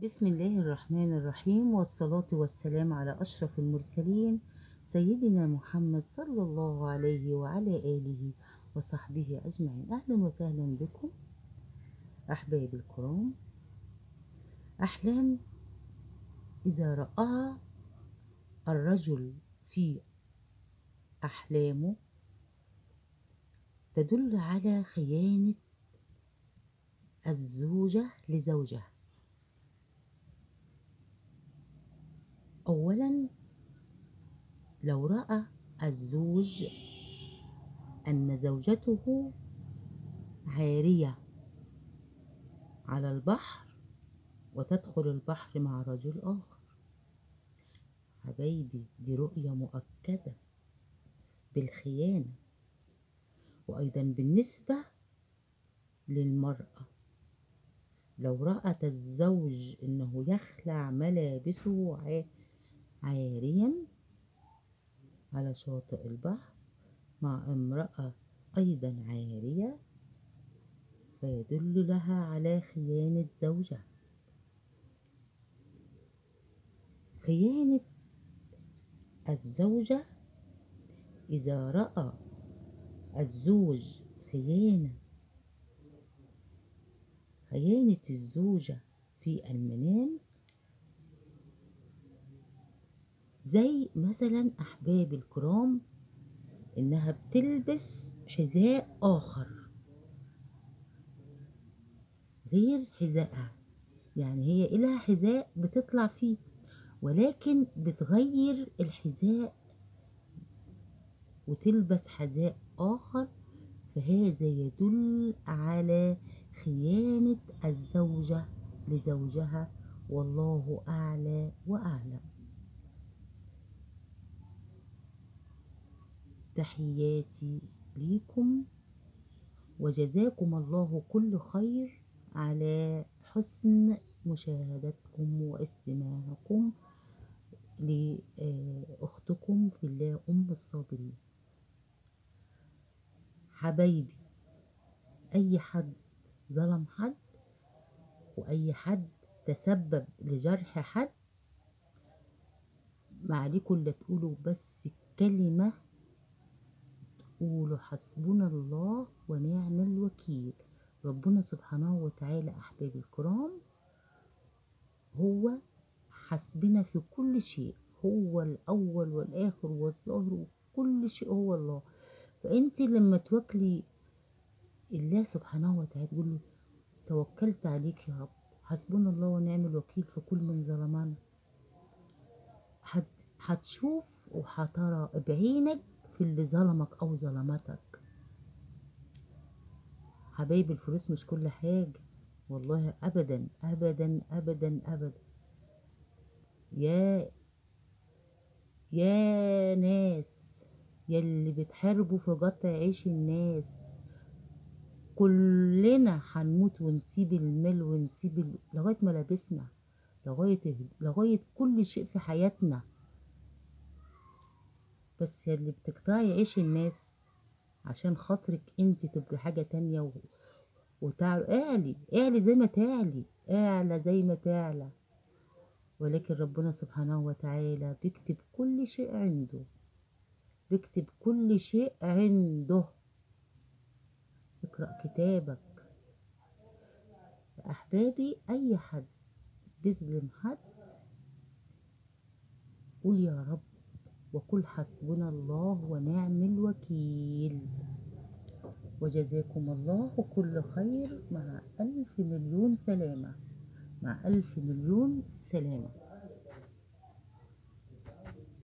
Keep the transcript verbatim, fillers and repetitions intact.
بسم الله الرحمن الرحيم، والصلاة والسلام على أشرف المرسلين سيدنا محمد صلى الله عليه وعلى آله وصحبه أجمعين. أهلا وسهلا بكم أحبابي الكرام. أحلام إذا رآها الرجل في أحلامه تدل على خيانة الزوجة لزوجها. أولا، لو رأى الزوج أن زوجته عارية على البحر وتدخل البحر مع رجل آخر، حبايبي دي رؤية مؤكدة بالخيانة. وأيضا بالنسبة للمرأة، لو رأت الزوج أنه يخلع ملابسه عاريا على شاطئ البحر مع امرأة أيضا عارية، فيدل لها على خيانة زوجها. خيانة الزوجة إذا رأى الزوج خيانة خيانة الزوجة في المنام، زي مثلا أحباب الكرام إنها بتلبس حذاء آخر غير حذائها، يعني هي إلها حذاء بتطلع فيه ولكن بتغير الحذاء وتلبس حذاء آخر، فهذا يدل على خيانة الزوجة لزوجها، والله أعلى وأعلم. تحياتي ليكم وجزاكم الله كل خير على حسن مشاهدتكم واستماعكم لأختكم في الله أم الصابرين. حبايبي، أي حد ظلم حد وأي حد تسبب لجرح حد، ما عليكم إلا تقولوا بس كلمة، قولوا حسبنا الله ونعم الوكيل. ربنا سبحانه وتعالى أحبابي الكرام هو حسبنا في كل شيء، هو الأول والآخر والظاهر وكل شيء هو الله. فأنت لما توكلي الله سبحانه وتعالى تقول له توكلت عليك يا رب، حسبنا الله ونعم الوكيل في كل من ظلمنا، هتشوف وهترى بعينك في اللي ظلمك أو ظلمتك. حبايبي، الفلوس مش كل حاجة والله، أبدا أبدا أبدا أبدا. يا يا ناس يلي بتحاربوا في قطع عيش الناس، كلنا هنموت ونسيب المال ونسيب ال... لغاية ملابسنا، لغاية لغاية كل شيء في حياتنا، بس يلي بتقطعي عيش الناس عشان خاطرك انت تبقي حاجة تانية و... وتعلى، اعلي اعلي زي ما تعلي، اعلى زي ما تعلى، ولكن ربنا سبحانه وتعالى بيكتب كل شيء عنده، بيكتب كل شيء عنده. اقرأ كتابك يا أحبابي. أي حد بيظلم حد قول يا رب وقل حسبنا الله ونعم الوكيل. وجزاكم الله كل خير، مع ألف مليون سلامة، مع ألف مليون سلامة.